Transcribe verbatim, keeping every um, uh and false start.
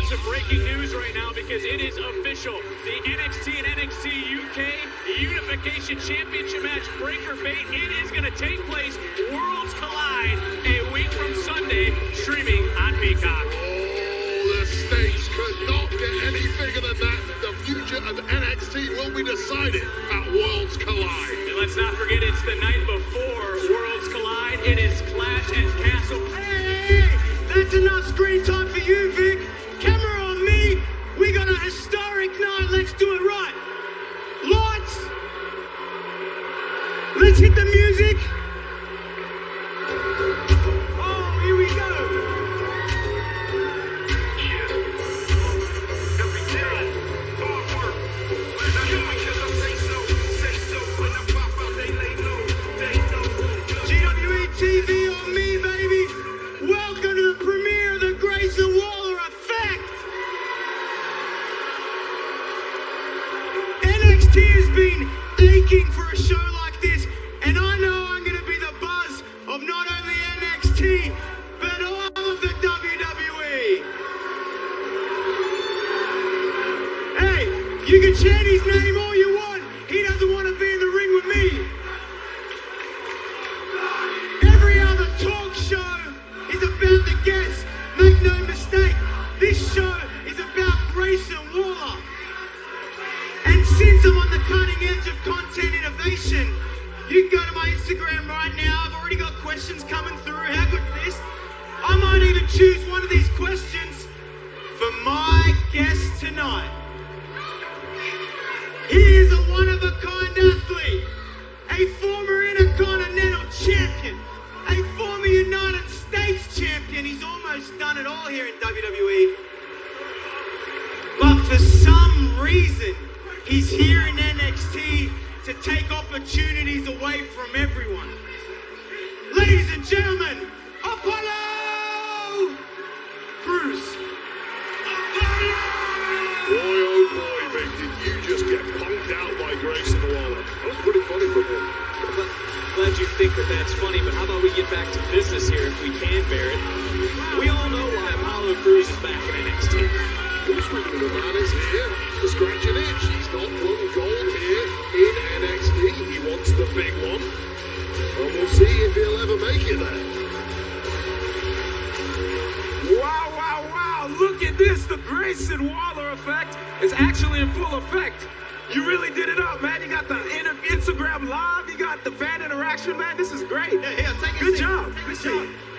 some breaking news right now because it is official. The N X T and N X T U K Unification Championship match, Breaker Bait, it is going to take place. Worlds collide a week from Sunday, streaming on Peacock. Oh, the stakes could not get any bigger than that. The future of N X T will be decided at Worlds Collide. And let's not forget, it's the night before Worlds Collide. It is Clash at Castle. Hey, hey, that's enough screen time for you, Vic. Camera on me. We got a historic night. Let's do it right. Lights. Let's hit the music. Oh, here we go. G W E T V on me, baby. Welcome to the premiere of the Grayson Waller Effect. N X T has been aching for a show like this, and I know I'm going to be the buzz of not only N X T, but all of the W W E. Hey, you can chant his name all you want. He doesn't want to be in the ring with me. Every other talk show is about the guests. Make no mistake, this show is about Grayson Waller. And since I'm on the cutting edge of content innovation, you can go to my Instagram right now. I've already got questions coming through. How good is this? I might even choose one of these questions for my guest tonight. He is a one-of-a-kind athlete, a former Intercontinental Champion, a former United States Champion. He's almost done it all here in W W E. But for some reason, he's here in N X T to take opportunities away from everyone. Ladies and gentlemen, Apollo Crews. Boy, oh boy, Vic, did you just get punked out by Grayson Waller. That was pretty funny from him. Glad you think that that's funny, but how about we get back to business here if we can, Barrett? We all know why Apollo Crews is back in N X T. Well, speaking of the man is here to scratch an itch. He's not won gold here in N X T. He wants the big one. And we'll see if he'll ever make it there. Wow, wow, wow. Look at this. The Grayson Waller effect is actually in full effect. You really did it up, man. You got the Instagram live. You got the fan interaction, man. This is great. Yeah, yeah, take a Good seat. job. Take a Good seat. job.